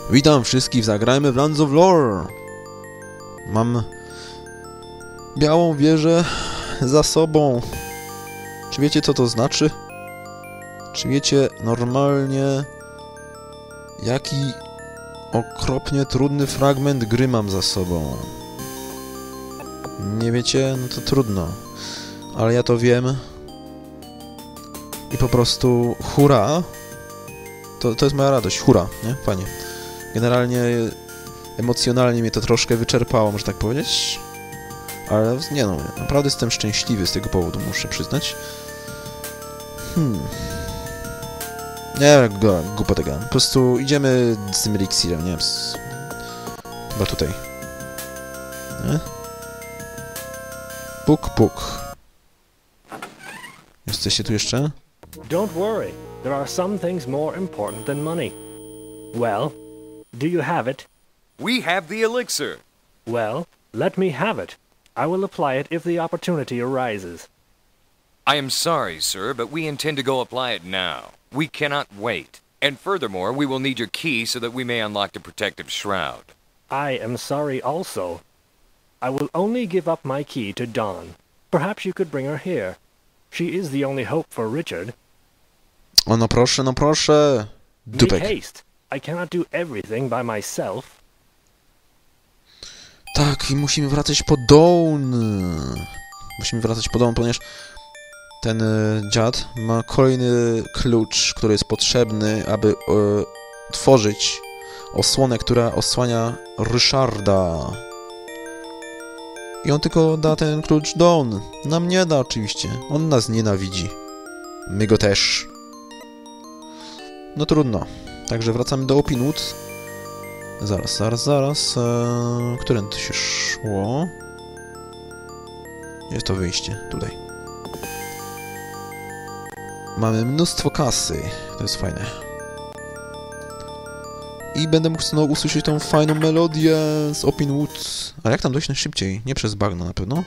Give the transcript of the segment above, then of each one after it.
Witam wszystkich, zagrajmy w Lands of Lore. Mam białą wieżę za sobą. Czy wiecie, co to znaczy? Czy wiecie normalnie, jaki okropnie trudny fragment gry mam za sobą? Nie wiecie? No to trudno. Ale ja to wiem. I po prostu hurra! To jest moja radość, hurra, nie? Fajnie. Generalnie emocjonalnie mnie to troszkę wyczerpało, można tak powiedzieć. Ale nie no, naprawdę jestem szczęśliwy z tego powodu, muszę przyznać. Nie, głupota tego. Po prostu idziemy z tym eliksirem, nie wiem. Chyba tutaj. Nie? Puk, puk. Jesteście tu jeszcze? Don't worry. There are some things more important than money. Well, do you have it? We have the elixir. Well, let me have it. I will apply it if the opportunity arises. I am sorry, sir, but we intend to go apply it now. We cannot wait. And furthermore, we will need your key so that we may unlock the protective shroud. I am sorry also. I will only give up my key to Dawn. Perhaps you could bring her here. She is the only hope for Richard. O, no proszę, no proszę. Make Dupek. haste. I cannot do everything by myself. Tak, i musimy wracać po Dawn. Musimy wracać po Dawn, ponieważ ten dziad ma kolejny klucz, który jest potrzebny, aby tworzyć osłonę, która osłania Ryszarda. I on tylko da ten klucz Dawn. Nam nie da oczywiście. On nas nienawidzi. My go też. No trudno. Także wracamy do Opinwood. Zaraz. Którędy się szło? Jest to wyjście. Tutaj. Mamy mnóstwo kasy. To jest fajne. I będę mógł znowu usłyszeć tą fajną melodię z Opinwood. A jak tam dojść najszybciej? Nie przez bagno na pewno.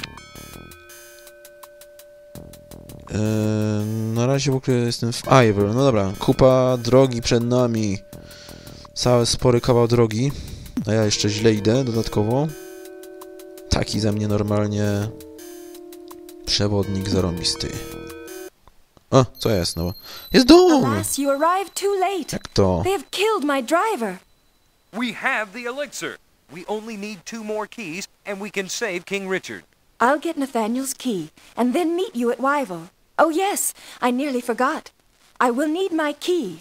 Na razie w ogóle jestem w Ivor. No dobra, kupa drogi przed nami. Cały spory kawał drogi. A ja jeszcze źle idę dodatkowo. Taki ze mnie normalnie przewodnik zarąbisty. O, co jest no? Jest dom! Alas, you arrived too late. Jak to? They have killed my driver. We have the elixir. We only need 2 more keys, and we can save King Richard. I'll get Nathaniel's key and then meet you at Wyville. Oh yes, I nearly forgot. I will need my key.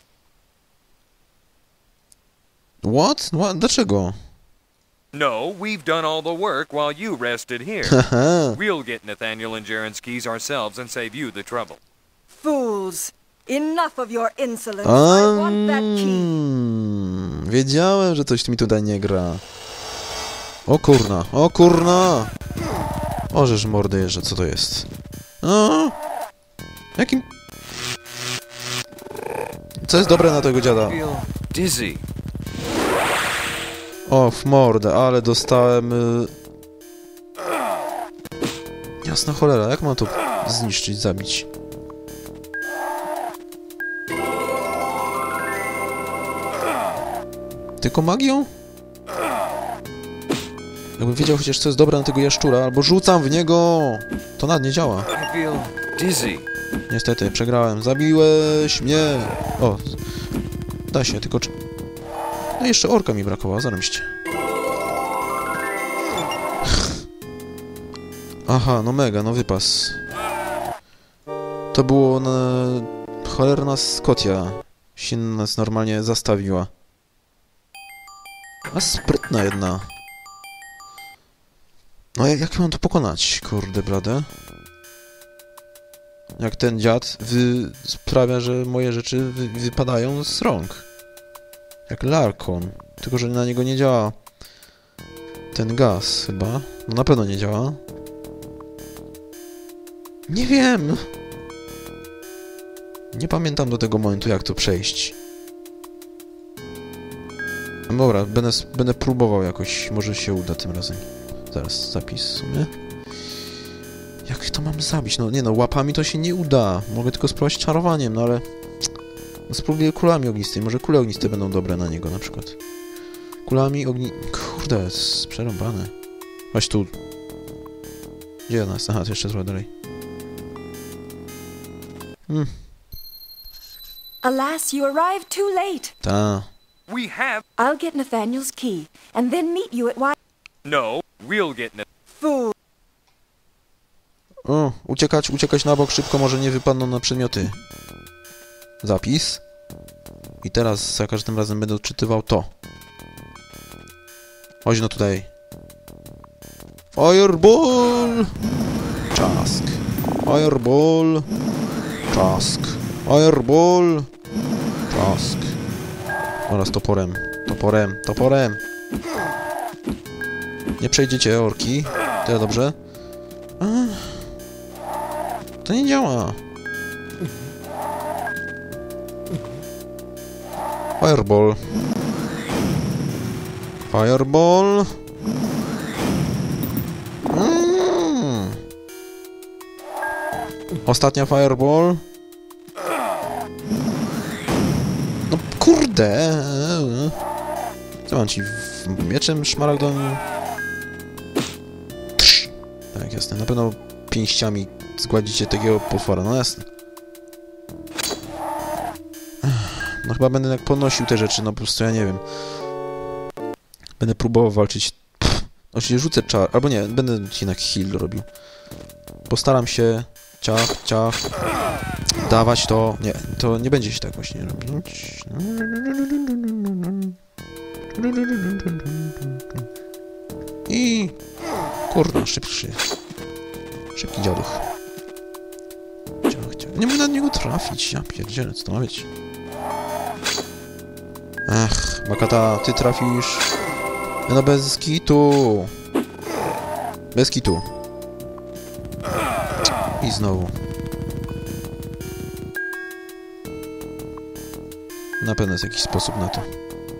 What? Dlaczego? No, we've done all the work while you rested here. Haha. We'll get Nathaniel and Jaren's keys ourselves and save you the trouble. Fools! Enough of your insolence. I want that key. Wiedziałem, że coś mi tutaj nie gra. O kurna, o kurna! Ożeż mordy jeżdżę, co to jest? O! Jakim... Co jest dobre na tego dziada? I feel dizzy. O, w mordę, ale dostałem... Jasna cholera, jak mam to zniszczyć, zabić? Tylko magią? Jakbym wiedział chociaż co jest dobre na tego jaszczura, albo rzucam w niego! To nawet nie działa. I feel dizzy. Niestety, przegrałem. Zabiłeś mnie! O, da się, tylko... No jeszcze orka mi brakowało, zarobiście. Aha, no mega, no wypas. To było cholerna Skotia. Się nas normalnie zastawiła. A sprytna jedna. No jak mam to pokonać, kurde blade? Jak ten dziad sprawia, że moje rzeczy wypadają z rąk. Jak Larkon. Tylko, że na niego nie działa ten gaz chyba. No na pewno nie działa. Nie wiem. Nie pamiętam do tego momentu, jak to przejść. No dobra, będę próbował jakoś. Może się uda tym razem. Zaraz zapis w sumie. Jak to mam zabić? No nie no, łapami to się nie uda. Mogę tylko spróbować czarowaniem, no ale... Spróbuję kulami ognistymi. Może kule ogniste będą dobre na niego na przykład. Kulami Kurde, jest przerąbane. Chodź tu. Gdzie nas? Aha, to jeszcze trochę dalej. Alas, you arrived too late. Ta. We have... I'll get Nathaniel's key, and then meet you at No, we'll get... Fool. O, uciekać na bok szybko, może nie wypadną na przedmioty. Zapis. I teraz za każdym razem będę odczytywał to. Chodź no tutaj. Fireball! Czask. Fireball! Czask. Fireball! Czask. Oraz toporem. Toporem! Nie przejdziecie, orki. Tyle dobrze. To nie działa. Fireball. Fireball. Ostatnia fireball. No kurde. Co mam ci mieczem szmaragdowym? Tak, jasne. Na pewno pięściami zgładzicie takiego potwora. No jasne. No chyba będę tak podnosił te rzeczy, no po prostu ja nie wiem. Będę próbował walczyć. Oczywiście rzucę czar, albo nie, będę jednak heal robił. Postaram się ciach, dawać to. Nie, to nie będzie się tak właśnie robić. I... Kurna, szybki dziaduch. Nie mogę na niego trafić, ja pierdzielę, co to ma być? Ach, Bakata, ty trafisz. No bez kitu. Bez kitu. I znowu. Na pewno jest jakiś sposób na to.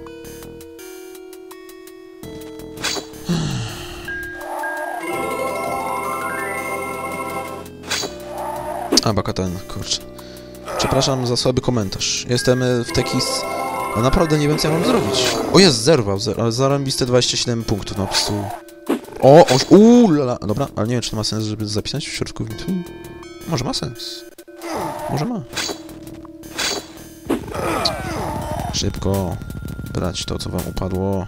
A, Bakatan, kurczę. Przepraszam za słaby komentarz. Jestem w taki... No naprawdę nie wiem, co ja mam zrobić. O, jest, zerwał, ale zarąbiste 27 punktów, no po prostu... Lala. Dobra, ale nie wiem, czy to ma sens, żeby zapisać w środku. Może ma sens. Może ma. Szybko. Brać to, co wam upadło.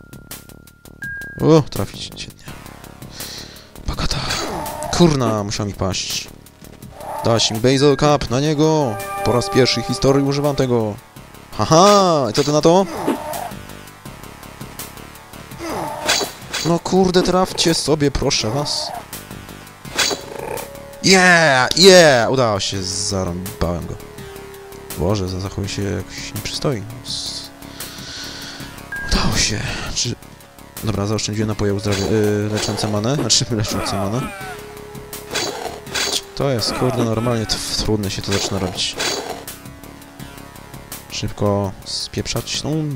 O, trafić, świetnie. Bakata. Kurna, musiał mi paść. Dać mi Basal Cap na niego. Po raz pierwszy w historii używam tego. Haha, i co ty na to? No kurde, trafcie sobie, proszę was. Yeah! Udało się, zarąbałem go. Boże, zachowuje się jakoś nieprzystoi. Udało się. Dobra, zaoszczędziłem napoje leczące manę. Znaczy, leczące manę. To jest, kurde, normalnie trudne się to zaczyna robić. Szybko spieprzać stąd.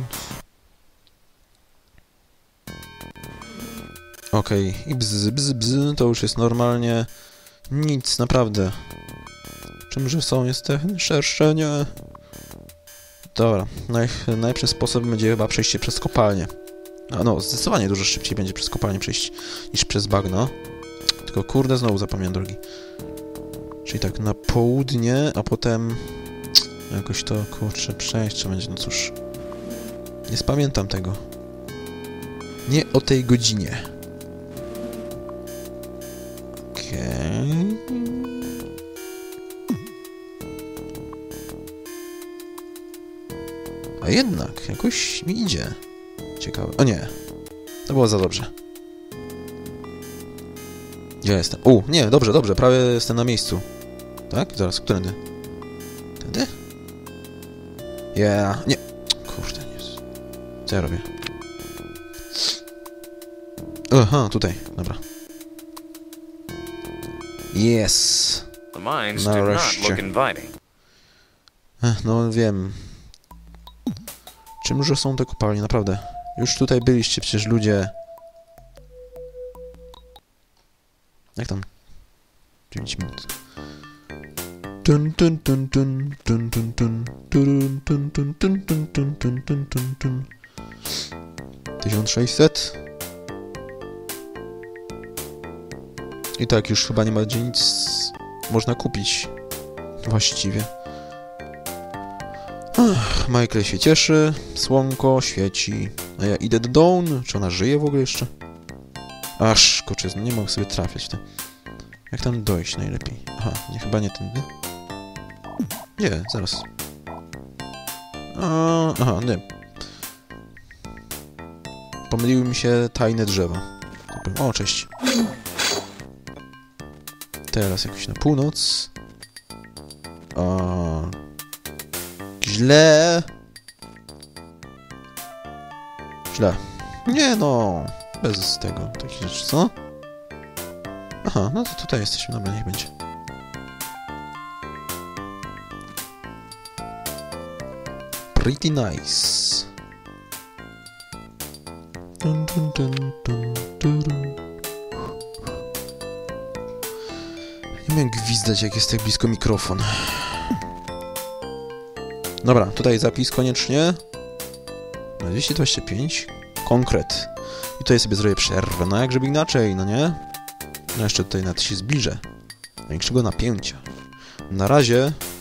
Okej, i bzz, to już jest normalnie nic, naprawdę. Czymże są jest te szerszenie? Dobra, najlepszy sposób będzie chyba przejście przez kopalnię. A no, zdecydowanie dużo szybciej będzie przez kopalnię przejść niż przez bagno. Tylko kurde, znowu zapomniałem drogi. Czyli tak na południe, a potem jakoś to, kurczę, przejść trzeba będzie, no cóż. Nie spamiętam tego. Nie o tej godzinie. Okej. A jednak, jakoś mi idzie. Ciekawe. O nie. To było za dobrze. Gdzie jestem? Nie, dobrze, prawie jestem na miejscu. Tak? Zaraz, którędy? Tędy? Yeah, nie. Kurde, nie. Co ja robię? Aha, tutaj, dobra. Yes. The mines do not look inviting. No wiem. Czymże są te kopalnie, naprawdę? Już tutaj byliście przecież ludzie. Jak tam? 9 minut. Tun, tun, tun, tun, tun, tun, tun, turun, tun, tun, tun, tun, tun, tun, tun, tun, tun. 1600. I tak, już chyba nie ma gdzie nic można kupić. Właściwie. Michael się cieszy, słonko świeci, a ja idę do Dawn. Czy ona żyje w ogóle jeszcze? Aż, koczyzno, nie mogę sobie trafiać. To. Jak tam dojść najlepiej? Aha, nie, chyba nie tędy. Nie, zaraz. Aha, nie. Pomyliły mi się tajne drzewa. O, cześć. Teraz jakoś na północ. Źle. Źle. Nie no. Bez tego. Takich rzeczy, co? Aha, no to tutaj jesteśmy. Dobra, niech będzie. Pretty nice. Dun, dun, dun, dun, dun. Nie wiem, gwizdać, jak jest tak blisko mikrofon. Dobra, tutaj zapis koniecznie. 225. Konkret. I tutaj sobie zrobię przerwę. No jak żeby inaczej, no nie? No jeszcze tutaj nawet się zbliżę. Większego napięcia. Na razie